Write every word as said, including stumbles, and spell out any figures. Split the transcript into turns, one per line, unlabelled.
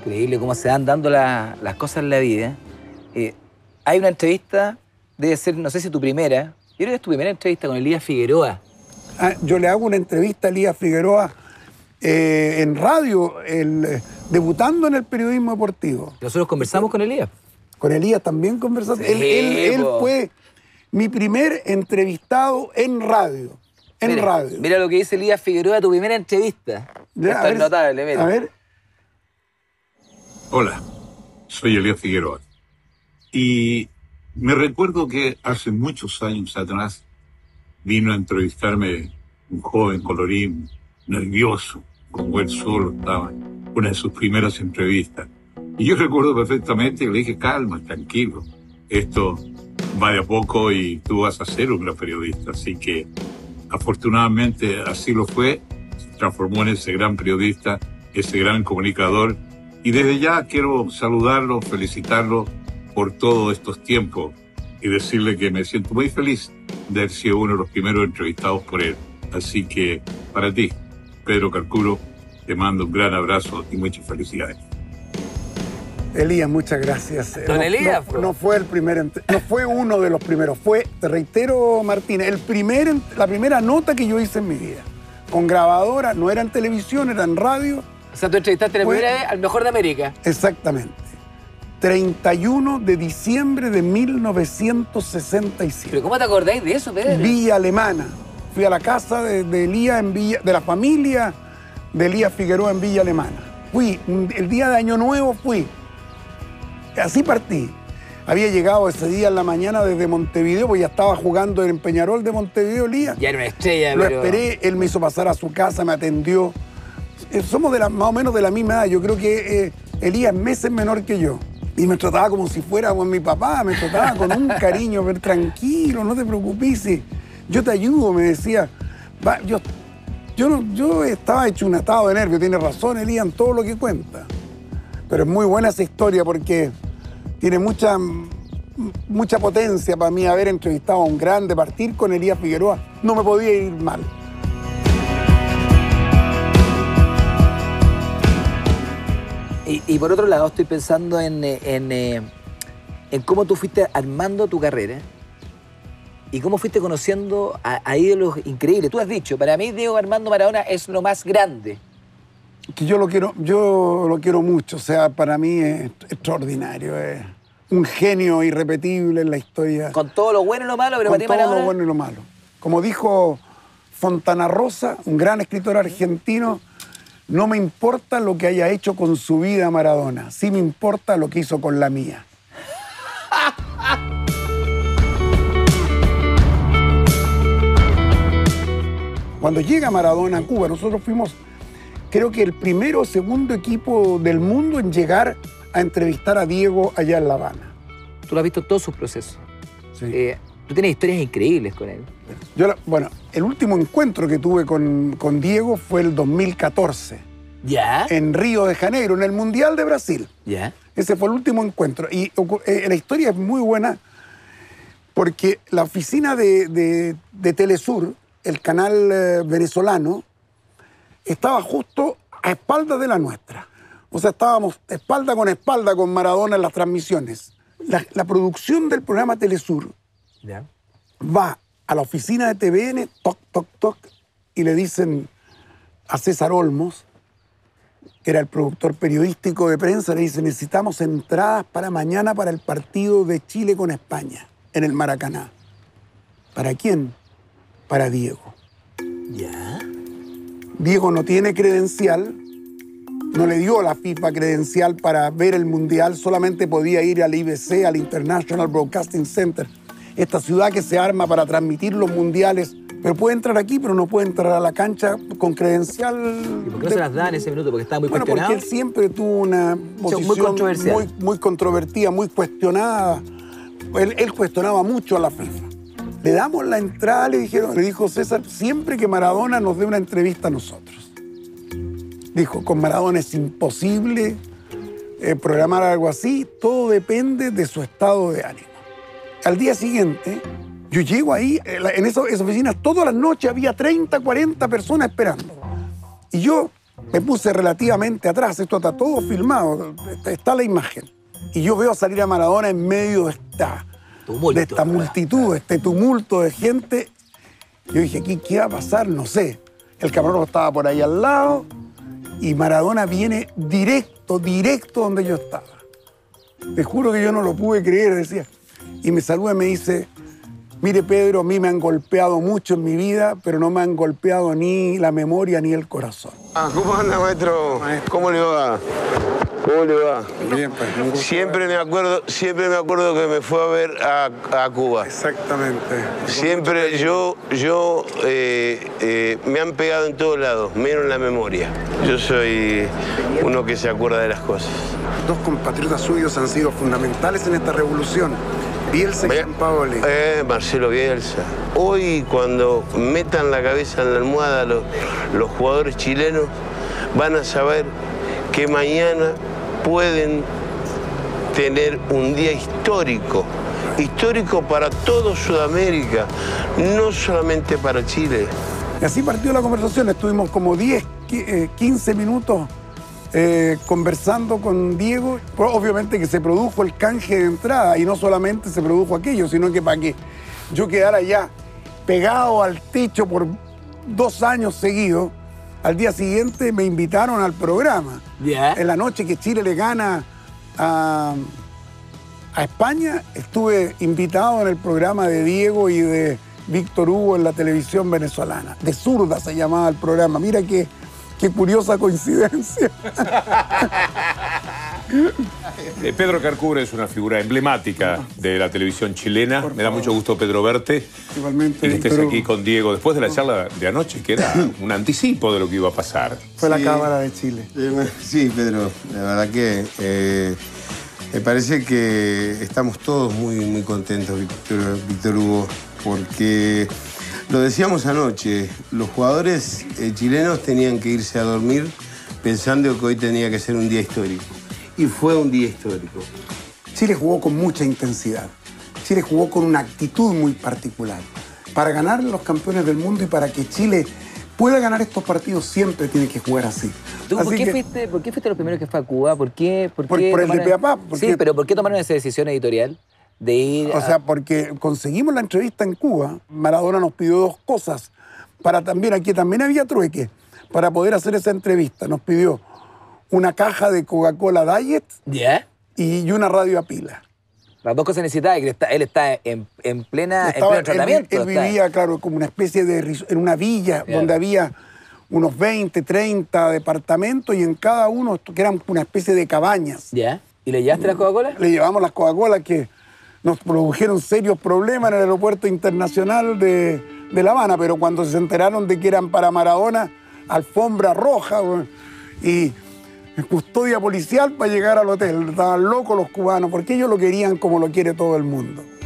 Increíble cómo se van dando la, las cosas en la vida. Eh, hay una entrevista, debe ser, no sé si tu primera, yo creo que es tu primera entrevista con Elías Figueroa.
Ah, yo le hago una entrevista a Elías Figueroa eh, en radio, el, eh, debutando en el periodismo deportivo.
Nosotros conversamos con Elías.
Con Elías también conversamos.
Sí,
él, él, él fue mi primer entrevistado en radio. En
mira,
radio.
Mira lo que dice Elías Figueroa, tu primera entrevista.
Ya,
Esto
a
es
ver,
notable, mira.
A ver.
Hola, soy Elías Figueroa. Y me recuerdo que hace muchos años atrás vino a entrevistarme un joven colorín, nervioso, como él solo estaba, una de sus primeras entrevistas. Y yo recuerdo perfectamente que le dije, calma, tranquilo, esto va de a poco y tú vas a ser un gran periodista. Así que afortunadamente así lo fue, se transformó en ese gran periodista, ese gran comunicador. Y desde ya quiero saludarlo, felicitarlo por todos estos tiempos y decirle que me siento muy feliz de haber sido uno de los primeros entrevistados por él. Así que para ti, Pedro Carcuro, te mando un gran abrazo y muchas felicidades.
Elías, muchas gracias.
Don
no,
Elías,
no, no fue el primer, no fue uno de los primeros, fue, te reitero, Martínez, el primer, la primera nota que yo hice en mi vida. Con grabadora, no era en televisión, era en radio.
O sea, tú entrevistaste la
fue,
primera vez al mejor de América.
Exactamente. treinta y uno de diciembre de mil novecientos sesenta y siete.
¿Pero cómo te acordáis de eso, Pedro?
Villa Alemana. Fui a la casa de, de Elías en Villa, de la familia de Elías Figueroa en Villa Alemana. Fui, el día de Año Nuevo fui. Así partí. Había llegado ese día en la mañana desde Montevideo, porque ya estaba jugando en Peñarol de Montevideo, Elías.
Ya era una estrella,
Lo
pero...
esperé, él me hizo pasar a su casa, me atendió. Somos de la, más o menos de la misma edad. Yo creo que eh, Elías es meses menor que yo. Y me trataba como si fuera con mi papá, me trataba con un cariño, pero tranquilo, no te preocupes, yo te ayudo, me decía. Va, yo, yo, no, yo estaba hecho un atado de nervios, tiene razón Elías en todo lo que cuenta. Pero es muy buena esa historia porque tiene mucha, mucha potencia para mí haber entrevistado a un grande, partir con Elías Figueroa. No me podía ir mal.
Y, y por otro lado, estoy pensando en, en, en cómo tú fuiste armando tu carrera y cómo fuiste conociendo a, a ídolos increíbles. Tú has dicho, para mí Diego Armando Maradona es lo más grande.
Que yo lo quiero, yo lo quiero mucho, o sea, para mí es extraordinario, es un genio irrepetible en la historia.
Con todo lo bueno y lo malo, pero
Con
para ti
todo
Maradona...
lo bueno y lo malo. Como dijo Fontana Rosa, un gran escritor argentino, no me importa lo que haya hecho con su vida Maradona, sí me importa lo que hizo con la mía. Cuando llega Maradona a Cuba, nosotros fuimos, creo que el primero o segundo equipo del mundo en llegar a entrevistar a Diego allá en La Habana.
Tú lo has visto todos sus procesos.
Sí.
Eh, tú tienes historias increíbles con él.
Yo, bueno, el último encuentro que tuve con, con Diego fue el dos mil catorce.
¿Ya?
En Río de Janeiro, en el Mundial de Brasil.
¿Ya?
Ese fue el último encuentro. Y eh, la historia es muy buena porque la oficina de, de, de Telesur, el canal eh, venezolano, estaba justo a espaldas de la nuestra. O sea, estábamos espalda con espalda con Maradona en las transmisiones. La, la producción del programa Telesur
¿Ya?
va a la oficina de T V N, toc, toc, toc, y le dicen a César Olmos, que era el productor periodístico de prensa, le dice, necesitamos entradas para mañana para el partido de Chile con España, en el Maracaná. ¿Para quién? Para Diego.
¿Ya?
Diego no tiene credencial, no le dio a la FIFA credencial para ver el Mundial, solamente podía ir al I B C, al International Broadcasting Center, esta ciudad que se arma para transmitir los mundiales, pero puede entrar aquí, pero no puede entrar a la cancha con credencial.
¿Y por qué no se las da en ese minuto? Porque estaba muy
bueno,
cuestionado.
porque él siempre tuvo una posición
muy controversial.
Muy, muy controvertida, muy cuestionada. Él, él cuestionaba mucho a la FIFA. Le damos la entrada, le dijeron, le dijo César, siempre que Maradona nos dé una entrevista a nosotros. Dijo, con Maradona es imposible eh, programar algo así, todo depende de su estado de ánimo. Al día siguiente, yo llego ahí, en esa, esa oficina, todas las noches había treinta, cuarenta personas esperando. Y yo Me puse relativamente atrás, esto está todo filmado, está la imagen. Y yo veo salir a Maradona en medio de esta,
Tumulto,
de esta multitud, de este tumulto de gente. Yo dije, ¿qué, qué va a pasar? No sé. El camarógrafo estaba por ahí al lado y Maradona viene directo, directo donde yo estaba. Te juro que yo no lo pude creer, decía. Y me saluda y me dice, mire Pedro, a mí me han golpeado mucho en mi vida, pero no me han golpeado ni la memoria ni el corazón.
Ah, ¿cómo anda, maestro? ¿Cómo le va? ¿Cómo le va?
Bien, pues.
Siempre me acuerdo, siempre me acuerdo que me fue a ver a, a Cuba.
Exactamente.
Siempre yo, yo eh, eh, me han pegado en todos lados, menos en la memoria. Yo soy uno que se acuerda de las cosas.
Dos compatriotas suyos han sido fundamentales en esta revolución. Bielsa y Sampaoli.
Eh, Marcelo Bielsa. Hoy, cuando metan la cabeza en la almohada los, los jugadores chilenos, van a saber que mañana pueden tener un día histórico. Histórico para todo Sudamérica, no solamente para Chile.
Y así partió la conversación. Estuvimos como diez, quince minutos eh, conversando con Diego. Obviamente que se produjo el canje de entrada y no solamente se produjo aquello, sino que para que yo quedara ya pegado al techo por dos años seguidos, al día siguiente me invitaron al programa.
Yeah.
En la noche que Chile le gana a, a España, estuve invitado en el programa de Diego y de Víctor Hugo en la televisión venezolana. De zurda se llamaba el programa. Mira qué, qué curiosa coincidencia.
Eh, Pedro Carcubra es una figura emblemática de la televisión chilena. Me da mucho gusto, Pedro, verte.
Igualmente.
Y que estés
Pero
aquí con Diego después de la charla de anoche, que era un anticipo de lo que iba a pasar.
fue la
Sí.
Cámara de Chile.
Eh, Sí, Pedro, la verdad que eh, me parece que estamos todos muy, muy contentos, Víctor, Víctor Hugo, porque lo decíamos anoche, los jugadores eh, chilenos tenían que irse a dormir pensando que hoy tenía que ser un día histórico. Y fue un día histórico.
Chile jugó con mucha intensidad. Chile jugó con una actitud muy particular. Para ganar los campeones del mundo y para que Chile pueda ganar estos partidos siempre tiene que jugar así.
¿Tú por
Así
qué,
que-
fuiste, por qué fuiste los primeros que fue a Cuba? ¿Por qué, por
Por-
qué
por el de
tomaron-
Peapá, porque-
Sí, pero ¿por qué tomaron esa decisión editorial de ir
O
a-
sea, porque conseguimos la entrevista en Cuba, Maradona nos pidió dos cosas, para también, aquí también había trueque, para poder hacer esa entrevista. Nos pidió una caja de Coca-Cola Diet
¿Ya?
y una radio a pila.
Las dos cosas necesitadas, que él está, él está en, en, plena, en
Estaba-
pleno
él,
tratamiento.
él
está.
vivía, claro, como una especie de... ris- en una villa
Claro.
donde había unos veinte, treinta departamentos y en cada uno, que eran una especie de cabañas.
¿Ya? ¿Y le llevaste las Coca-Cola?
Le llevamos las Coca-Cola que nos produjeron serios problemas en el aeropuerto internacional de, de La Habana, pero cuando se enteraron de que eran para Maradona, alfombra roja, güey, y custodia policial para llegar al hotel. Estaban locos los cubanos, porque ellos lo querían como lo quiere todo el mundo.